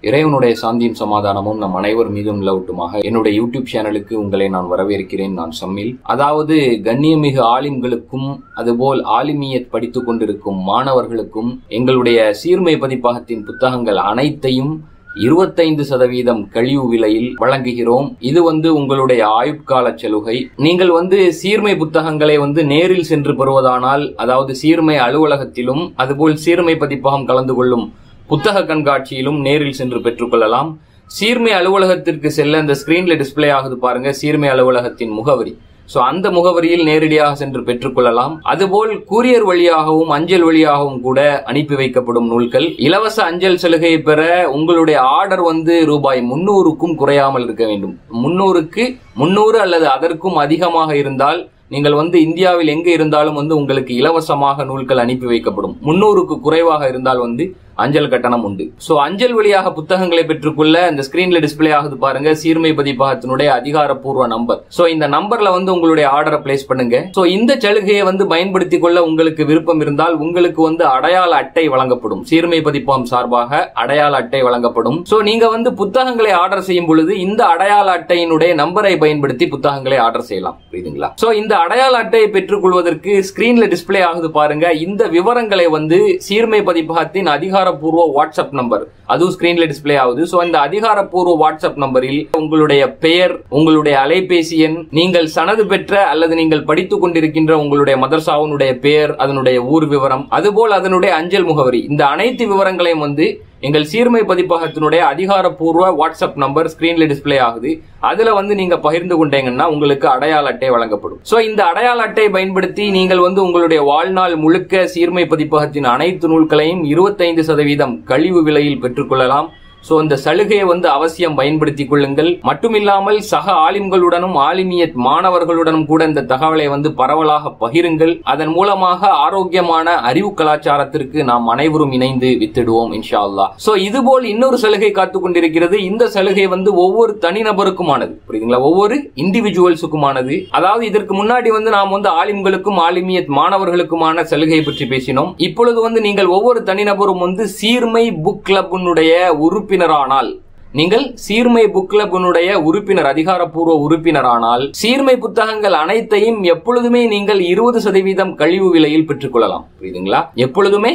இறைவனுடைய சாந்தியும் சமாதானமும் நம் அனைவர் மீதும் நிலவட்டுமாக. என்னுடைய யூடியூப் சேனலுக்கு உங்களை நான் வரவேற்கிறேன். நான் சம்மில். அதாவது கண்ணியமிகு ஆலிம்களுக்கும் அதுபோல் ஆலிமியத் படித்துக் கொண்டிருக்கும் மாணவர்களுக்கும் எங்களுடைய சீர்மை பதிப்பகத்தின் புத்தகங்கள் அனைத்தையும் 25% கழிவு விலையில் வழங்குகிறோம். இது உங்களுடைய ஆயுட்கால சலுகை. நீங்கள் சீர்மை புத்தகங்களை நேரில் சென்று பெறுவதானால், அதாவது சீர்மை அலுவலகத்திலும் அதுபோல் சீர்மை பதிப்பகம் கலந்து கொள்ளும் புத்தக கண்காட்சியிலும் நேரில் சென்று பெற்றுக்கொள்ளலாம். சீர்மை அலுவலகத்திற்கு செல்ல இந்த ஸ்கிரீன்ல டிஸ்பிளே ஆகுது பாருங்க, சீர்மை அலுவலகத்தின் முகவரி. அந்த முகவரியில் நேரடியாக சென்று பெற்றுக்கொள்ளலாம். அதுபோல் கூரியர் வழியாகவும் அஞ்சல் வழியாகவும் கூட அனுப்பி வைக்கப்படும் நூல்கள். இலவச அஞ்சல் சலுகையை பெற உங்களுடைய ஆர்டர் ரூபாய் 300க்கும் குறையாமல் இருக்க வேண்டும். 300க்கு 300 அல்லது அதற்கும் அதிகமாக இருந்தால் நீங்கள் இந்தியாவில் எங்க இருந்தாலும் உங்களுக்கு இலவசமாக நூல்கள் அனுப்பி வைக்கப்படும். 300க்கு குறைவாக இருந்தால் அஞ்சல் கட்டணம் உண்டு. அஞ்சல் வழியாக புத்தகங்களை பெற்றுக்கொள்ள இந்த ஸ்கிரீன்ல டிஸ்பிளே ஆகுது பாருங்க, சீர்மை பதிப்பகத்தினுடைய அதிகாரப்பூர்வ நம்பர். இந்த நம்பர்ல உங்களுடைய ஆர்டரை பிளேஸ் பண்ணுங்க. இந்த சலுகையை பயன்படுத்திக் கொள்ள உங்களுக்கு விருப்பம் இருந்தால் உங்களுக்கு அடையாள அட்டை வழங்கப்படும். சீர்மை பதிப்பகம் சார்பாக அடையாள அட்டை வழங்கப்படும். நீங்க புத்தகங்களை ஆர்டர் செய்யும் பொழுது இந்த அடையாள அட்டையினுடைய நம்பரை பயன்படுத்தி புத்தகங்களை ஆர்டர் செய்யலாம். புரியுதுங்களா? இந்த அடையாள அட்டையை பெற்றுக் கொள்வதற்கு ஸ்கிரீன்ல டிஸ்பிளே ஆகுது பாருங்க, இந்த விவரங்களை சீர்மை பதிப்பகத்தின் அதிகாரப்பூர்வ வாட்ஸ்அப் நம்பர், அதுவும் ஸ்கிரீன்ல டிஸ்பிளே ஆகுது. இந்த அதிகாரப்பூர்வ வாட்ஸ்அப் நம்பரில் உங்களுடைய பெயர், உங்களுடைய அலைபேசி எண், நீங்கள் சனது பெற்ற அல்லது நீங்கள் படித்துக் கொண்டிருக்கின்ற உங்களுடைய மதரசாவுடைய பெயர், அதனுடைய ஊர் விவரம், அதுபோல் அதனுடைய அஞ்சல் முகவரி, இந்த அனைத்து விவரங்களையும் எங்கள் சீர்மை பதிப்பகத்தினுடைய அதிகாரப்பூர்வ வாட்ஸ்அப் நம்பர் ஸ்கிரீன்ல டிஸ்பிளே ஆகுது. அதுல நீங்க பகிர்ந்து கொண்டீங்கன்னா உங்களுக்கு அடையாள அட்டை வழங்கப்படும். இந்த அடையாள அட்டையை பயன்படுத்தி நீங்கள் உங்களுடைய வாழ்நாள் முழுக்க சீர்மை பதிப்பகத்தின் அனைத்து நூல்களையும் 25% கழிவு விலையில் பெற்றுக்கொள்ளலாம். இந்த சலுகையை அவசியம் பயன்படுத்திக் கொள்ளுங்கள். மட்டுமில்லாமல் சக ஆலிம்களுடனும் ஆலிமியத் மாணவர்களுடனும் கூட இந்த தகவலை பரவலாக பகிருங்கள். அதன் மூலமாக ஆரோக்கியமான அறிவு கலாச்சாரத்திற்கு நாம் அனைவரும் இணைந்து வித்திடுவோம் இன்ஷா அல்லாஹ். இதுபோல் இன்னொரு சலுகை காத்துக் கொண்டிருக்கிறது. இந்த சலுகை ஒவ்வொரு தனிநபருக்குமானது. புரியுதுங்களா? ஒவ்வொரு இண்டிவிஜுவல்ஸுக்குமானது. அதாவது இதற்கு முன்னாடி நாம் ஆலிம்களுக்கும் ஆலிமியத் மாணவர்களுக்குமான சலுகை பற்றி பேசினோம். இப்பொழுது நீங்கள் ஒவ்வொரு தனிநபரும் சீர்மை புக் கிளப்பினுடைய உறுப்பினரானால், நீங்கள் சீர்மை புக் கிளப்பினுடைய உறுப்பினர், அதிகாரப்பூர்வ உறுப்பினரானால் சீர்மை புத்தகங்கள் அனைத்தையும் எப்பொழுதுமே நீங்கள் 20% கழிவு விலையில் பெற்றுக்கொள்ளலாம். புரியுதுங்களா? எப்பொழுதுமே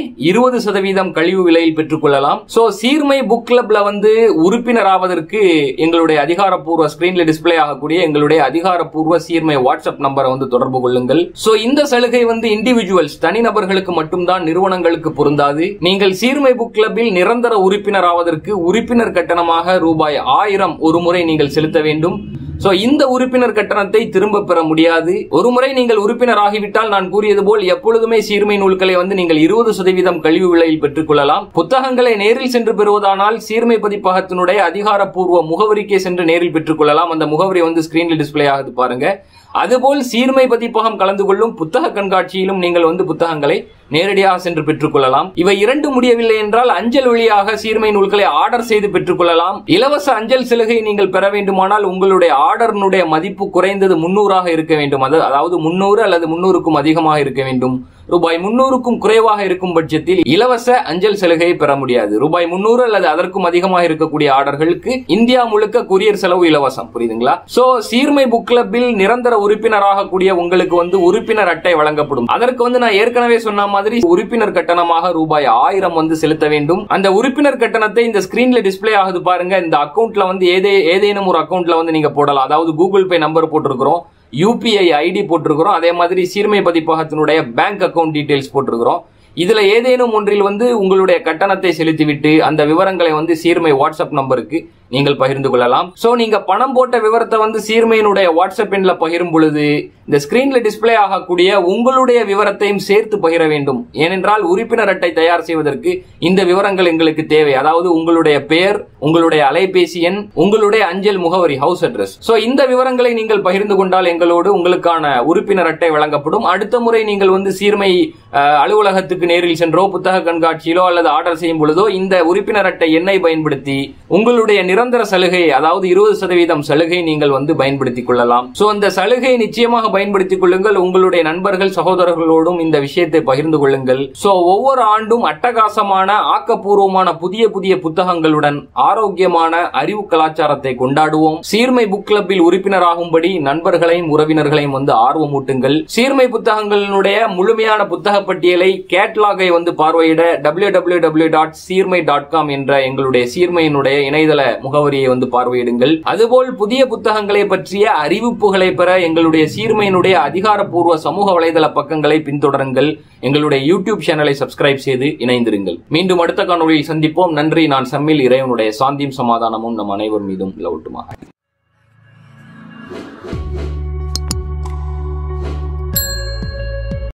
20% கழிவு விலையில் பெற்றுக்கொள்ளலாம். சீர்மை புக் கிளப்ல உறுப்பினர் ஆவதற்கு எங்களுடைய அதிகாரப்பூர்வ ஸ்கிரீன்ல டிஸ்பிளே ஆகக்கூடிய எங்களுடைய அதிகாரப்பூர்வ சீர்மை வாட்ஸ்அப் நம்பரை தொடர்பு கொள்ளுங்கள். இந்த சலுகை இண்டிவிஜுவல்ஸ், தனிநபர்களுக்கு மட்டும்தான், நிறுவனங்களுக்கு பொருந்தாது. நீங்கள் சீர்மை புக் கிளப்பில் நிரந்தர உறுப்பினர் ஆவதற்கு உறுப்பினர் கட்டணமாக ரூபாய் 1000 ஒரு முறை நீங்கள் செலுத்த வேண்டும். இந்த உறுப்பினர் கட்டணத்தை திரும்ப பெற முடியாது. ஒரு முறை நீங்கள் உறுப்பினர் ஆகிவிட்டால் நான் கூறியது போல் எப்பொழுதுமே சீர்மை நூல்களை நீங்கள் 20% கழிவு விலையில் பெற்றுக் கொள்ளலாம். புத்தகங்களை நேரில் சென்று பெறுவதானால் சீர்மை பதிப்பகத்தினுடைய அதிகாரப்பூர்வ முகவரிக்கே சென்று நேரில் பெற்றுக் கொள்ளலாம். அந்த முகவரி ஸ்கிரீன்ல டிஸ்பிளே ஆகுது பாருங்க. அதுபோல் சீர்மை பதிப்பகம் கலந்து கொள்ளும் புத்தக கண்காட்சியிலும் நீங்கள் புத்தகங்களை நேரடியாக சென்று பெற்றுக் கொள்ளலாம். இவை இரண்டு முடியவில்லை என்றால் அஞ்சல் வழியாக சீர்மை நூல்களை ஆர்டர் செய்து பெற்றுக் கொள்ளலாம். இலவச அஞ்சல் சலுகை நீங்கள் பெற வேண்டுமானால் உங்களுடைய ஆர்டர்னுடைய மதிப்பு குறைந்தது 300ஆக இருக்க வேண்டும். அதாவது 300 அல்லது 300க்கும் அதிகமாக இருக்க வேண்டும். ரூபாய் 300க்கும் குறைவாக இருக்கும் பட்சத்தில் இலவச அஞ்சல் சலுகையை பெற முடியாது. ரூபாய் 300 அல்லது அதற்கும் அதிகமாக இருக்கக்கூடிய ஆர்டர்களுக்கு இந்தியா முழுக்க கொரியர் செலவு இலவசம். புரியுதுங்களா? சீர்மை புக் கிளப்பில் நிரந்தர உறுப்பினராக கூடிய உங்களுக்கு உறுப்பினர் அட்டை வழங்கப்படும். அதற்கு நான் ஏற்கனவே சொன்ன மாதிரி உறுப்பினர் கட்டணமாக ரூபாய் 1000 செலுத்த வேண்டும். அந்த உறுப்பினர் கட்டணத்தை இந்த ஸ்கிரீன்ல டிஸ்பிளே ஆகுது பாருங்க, இந்த அக்கவுண்ட்ல ஏதேனும் ஒரு அக்கவுண்ட்ல நீங்க போடலாம். அதாவது கூகுள் பே நம்பர் போட்டிருக்கிறோம், UPI ஐடி போட்டிருக்கிறோம், அதே மாதிரி சீர்மை பதிப்பகத்தினுடைய பேங்க் அக்கவுண்ட் டீடைல்ஸ் போட்டிருக்கிறோம். இதுல ஏதேனும் ஒன்றில் உங்களுடைய கட்டணத்தை செலுத்திவிட்டு அந்த விவரங்களை சீர்மை வாட்ஸ்அப் நம்பருக்கு நீங்கள் பகிர்ந்து கொள்ளலாம். நீங்க பணம் போட்ட விவரத்தை சீர்மையினுடைய வாட்ஸ்அப் எண்ல பகிரும் பொழுது இந்த ஸ்கிரீன்ல டிஸ்பிளே ஆகக்கூடிய உங்களுடைய விவரத்தையும் சேர்த்து பகிர வேண்டும். ஏனென்றால் உறுப்பினர் அட்டை தயார் செய்வதற்கு இந்த விவரங்கள் எங்களுக்கு தேவை. அதாவது உங்களுடைய பெயர், உங்களுடைய அலைபேசி எண், உங்களுடைய அஞ்சல் முகவரி, ஹவுஸ் அட்ரஸ். இந்த விவரங்களை நீங்கள் பகிர்ந்து கொண்டால் எங்களோடு உங்களுக்கான உறுப்பினர் அட்டை வழங்கப்படும். அடுத்த முறை நீங்கள் சீர்மை அலுவலகத்துக்கு நேரில் சென்றோ புத்தக கண்காட்சியிலோ அல்லது ஆர்டர் செய்யும் பொழுதோ இந்த உறுப்பினர் அட்டை எண்ணை பயன்படுத்தி உங்களுடைய நிரந்தர சலுகை, அதாவது 20% சலுகை நீங்கள் பயன்படுத்திக் கொள்ளலாம். சோ அந்த சலுகை நிச்சயமாக பயன்படுத்திக் கொள்ளுங்கள். உங்களுடைய நண்பர்கள் சகோதரர்களோடும் இந்த விஷயத்தை பகிர்ந்து கொள்ளுங்கள். சோ ஒவ்வொரு ஆண்டும் அட்டகாசமான ஆக்கப்பூர்வமான புதிய புதிய புத்தகங்களுடன் ஆரோக்கியமான அறிவு கலாச்சாரத்தை கொண்டாடுவோம். சீர்மை புக் கிளப்பில் உறுப்பினராகும்படி நண்பர்களையும் உறவினர்களையும் ஆர்வமூட்டுங்கள். சீர்மை புத்தகங்களுடைய முழுமையான புத்தக பட்டியலை கேட்லாகை பார்வையிட www.seermai.com என்ற எங்களுடைய சீர்மையினுடைய இணையதள முகவரியை பார்வையிடுங்கள். அதுபோல் புதிய புத்தகங்களை பற்றிய அறிவிப்புகளை பெற எங்களுடைய சீர்மையினுடைய அதிகாரப்பூர்வ சமூக வலைதள பக்கங்களை பின்தொடருங்கள். எங்களுடைய யூடியூப் சேனலை சப்ஸ்கிரைப் செய்து இணைந்திருங்கள். மீண்டும் அடுத்த காணொலியில் சந்திப்போம். நன்றி. நான் சம்மில். இறைவனுடைய சாந்தியும் சமாதானமும் நம் அனைவர் மீதும் நிலவட்டுமாக.